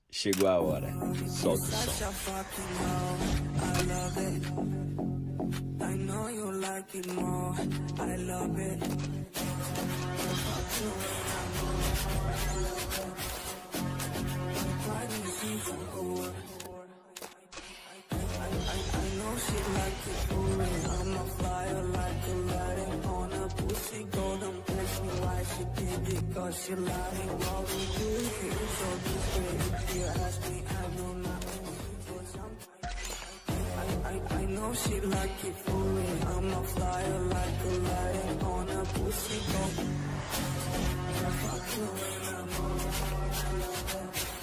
Chegou a hora. Solta o som. I know you like it more. I love it. I know she like it for real. I'm a flyer like a lighting on a pussy golden place. Me why she did it, cause she lying. All we do here is so discreet. If you ask me, I know nothing. I know she like it for real. I'm a flyer like a lighting on a pussy golden. Fuck you, I love it.